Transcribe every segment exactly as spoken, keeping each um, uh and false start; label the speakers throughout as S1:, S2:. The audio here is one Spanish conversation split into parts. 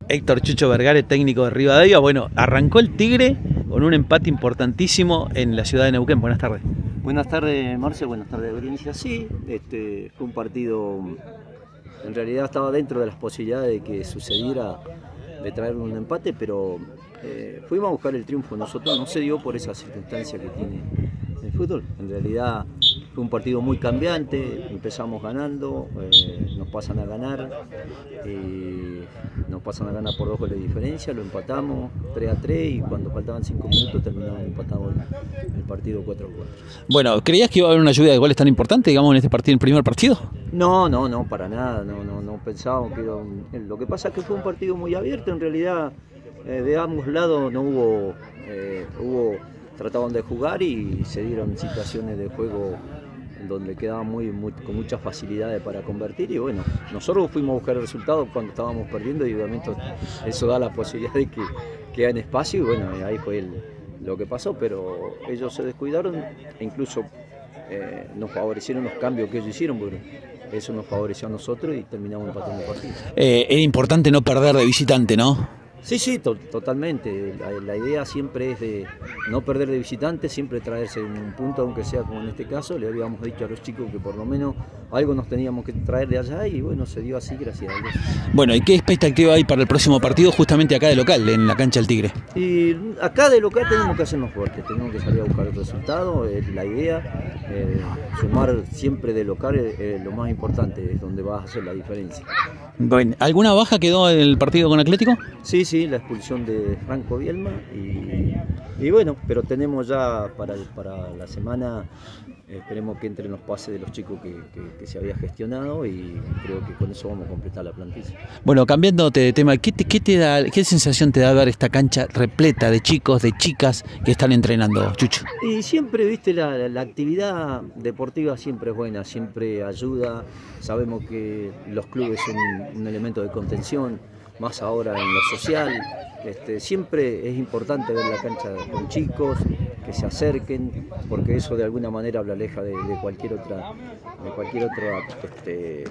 S1: Héctor Chucho Vergara, técnico de Rivadavia. Bueno, arrancó el Tigre con un empate importantísimo en la ciudad de Neuquén. Buenas tardes.
S2: Buenas tardes, Marce. Buenas tardes, audiencia. Sí, este, fue un partido, en realidad estaba dentro de las posibilidades de que sucediera, de traer un empate, pero eh, fuimos a buscar el triunfo nosotros. No se dio por esa circunstancia que tiene el fútbol. En realidad fue un partido muy cambiante, empezamos ganando, eh, nos pasan a ganar, eh, nos pasan a ganar por dos goles de diferencia, lo empatamos tres a tres y cuando faltaban cinco minutos terminamos empatando el, el partido cuatro a cuatro.
S1: Bueno, ¿creías que iba a haber una lluvia de goles tan importante, digamos, en este partido, en el primer partido?
S2: No, no, no, para nada, no, no, no pensábamos que era un... Lo que pasa es que fue un partido muy abierto, en realidad eh, de ambos lados no hubo, eh, hubo, trataban de jugar y se dieron situaciones de juego donde quedaban muy, muy, con muchas facilidades para convertir y bueno, nosotros fuimos a buscar el resultado cuando estábamos perdiendo y obviamente eso da la posibilidad de que queden espacio y bueno, ahí fue el, lo que pasó, pero ellos se descuidaron e incluso eh, nos favorecieron los cambios que ellos hicieron, porque eso nos favoreció a nosotros y terminamos empatando el partido.
S1: Eh, era importante no perder de visitante, ¿no?
S2: Sí, sí, to totalmente. La, la idea siempre es de no perder de visitante, siempre traerse un punto, aunque sea como en este caso. Le habíamos dicho a los chicos que por lo menos algo nos teníamos que traer de allá y bueno, se dio así, gracias a Dios.
S1: Bueno, ¿y qué expectativa hay para el próximo partido justamente acá de local, en la cancha del Tigre?
S2: Y acá de local tenemos que hacernos fuertes, tenemos que salir a buscar el resultado, es la idea. Eh, sumar siempre de local es eh, lo más importante, es donde vas a hacer la diferencia.
S1: Bueno, ¿alguna baja quedó en el partido con Atlético?
S2: Sí, sí, la expulsión de Franco Bielma y, y bueno, pero tenemos ya para, para la semana, eh, esperemos que entren los pases de los chicos que, que, que se había gestionado y creo que con eso vamos a completar la plantilla.
S1: Bueno, cambiándote de tema, ¿qué, te, qué, te da, ¿qué sensación te da ver esta cancha repleta de chicos, de chicas que están entrenando, Chucho?
S2: Y siempre, viste, la, la, la actividad deportiva siempre es buena, siempre ayuda, sabemos que los clubes son un, un elemento de contención, más ahora en lo social, este, siempre es importante ver la cancha con chicos, que se acerquen, porque eso de alguna manera lo aleja de, de cualquier otra, de cualquier otra este, eh,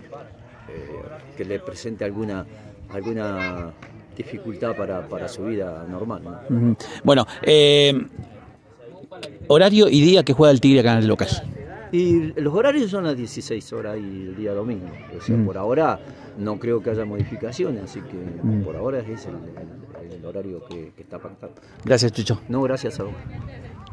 S2: que le presente alguna, alguna dificultad para, para su vida normal, ¿no?
S1: Bueno, eh, horario y día que juega el Tigre acá en el local.
S2: Y los horarios son las dieciséis horas y el día domingo. O sea, mm. por ahora no creo que haya modificaciones, así que mm. por ahora es el, el, el horario que, que está pactado.
S1: Gracias, Chucho.
S2: No, gracias a vos.